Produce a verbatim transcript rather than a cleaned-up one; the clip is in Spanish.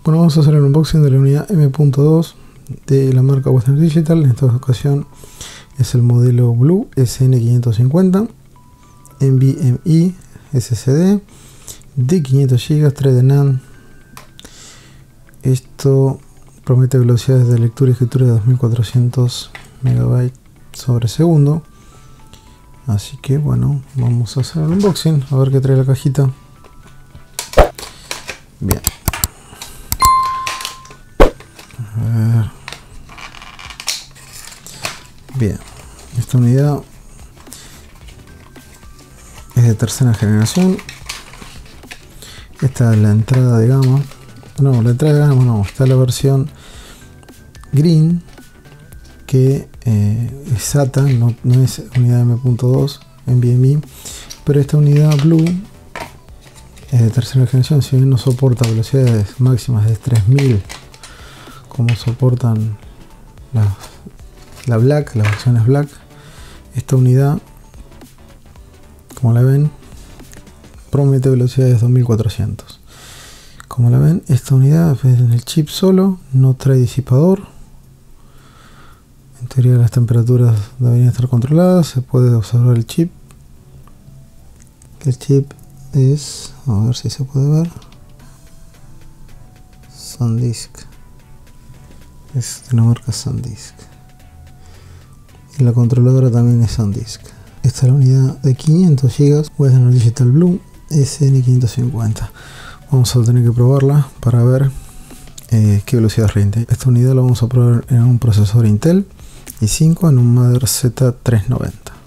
Bueno, vamos a hacer el unboxing de la unidad M punto dos de la marca Western Digital. En esta ocasión es el modelo Blue S N quinientos cincuenta NVMe S S D de quinientos gigas, tres de NAND. Esto promete velocidades de lectura y escritura de dos mil cuatrocientos megabytes sobre segundo. Así que bueno, vamos a hacer el unboxing, a ver qué trae la cajita. Bien. A ver. Bien, esta unidad es de tercera generación. Esta es la entrada de gama. No, la entrada de gama no, está la versión Green, que eh, es SATA, no, no es unidad M punto dos NVMe, pero esta unidad Blue es de tercera generación. Si bien no soporta velocidades máximas de tres mil como soportan las, la Black, las versiones Black, esta unidad, como la ven, promete velocidades de dos mil cuatrocientos. Como la ven, esta unidad en el chip solo, no trae disipador. En teoría las temperaturas deberían estar controladas. Se puede observar el chip. El chip es, a ver si se puede ver, SanDisk. Es de la marca SanDisk. Y la controladora también es SanDisk. Esta es la unidad de quinientos gigas Western Digital Blue S N quinientos cincuenta. Vamos a tener que probarla para ver eh, qué velocidad rinde. Esta unidad la vamos a probar en un procesador Intel i cinco en un Mother Z trescientos noventa.